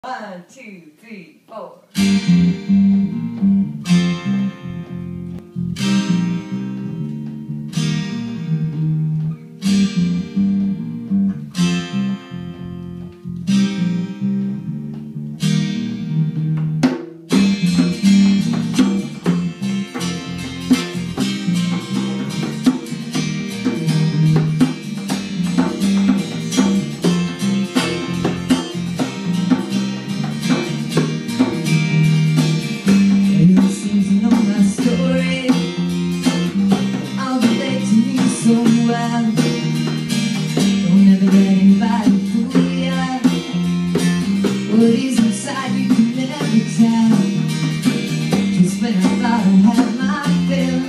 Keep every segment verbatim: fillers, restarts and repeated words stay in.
One, two, three, four. What is inside you can never tell. Just when I thought I had my fill,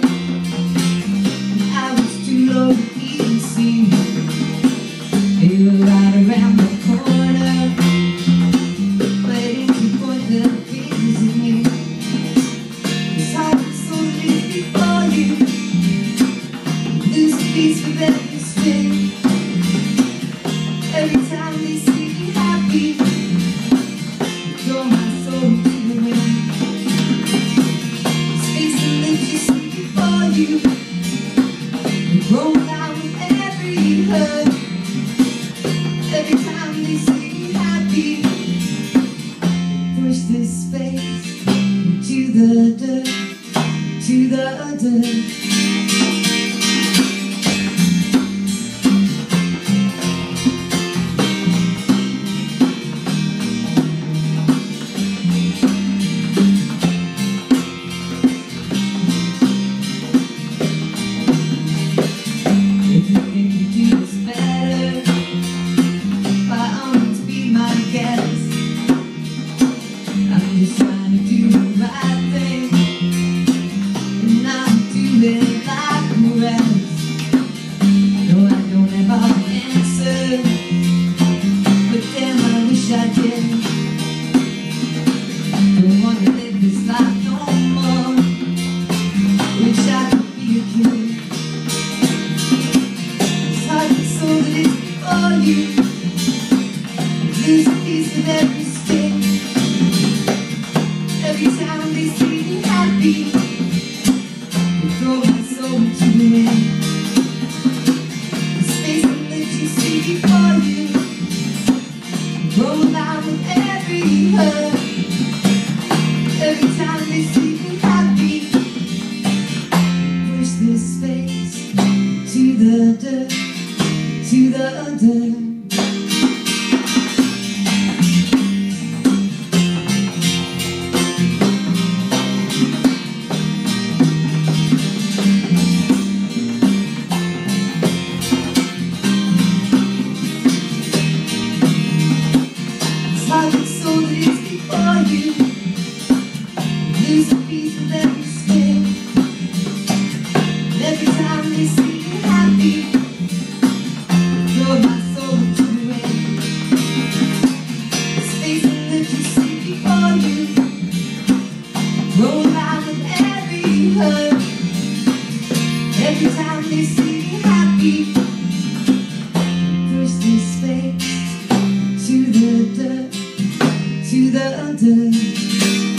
I was too low to even see. They were right around the corner, waiting to point their fingers at me. It's hard to so live before you, lose a piece with every spin. Every time they see me happy, throw my soul to the wind. Space and let you see before you, roll down with every hurt. Every time they see me happy, push this space to the dirt, to the dirt. Lose a piece of every stick. Every time they see me happy, they throw my soul to the wind. The space and let you see before you, roll down with every hurt. Every time they see me happy, push this space to the dirt, to the dirt. So that it's before you, lose a piece of every stick. Every time they see me happy, throw my soul to the wind. The space that you see before you, roll out with every hurt. Every time they see me happy, push this space to the dirt, to the dirt.